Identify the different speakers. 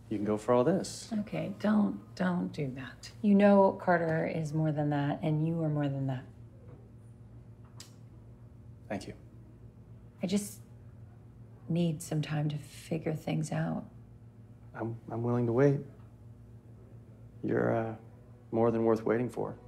Speaker 1: you can go for all this.
Speaker 2: Okay, don't do that. You know Carter is more than that, and you are more than that.
Speaker 1: Thank you.
Speaker 2: I just need some time to figure things out.
Speaker 1: I'm willing to wait. You're more than worth waiting for.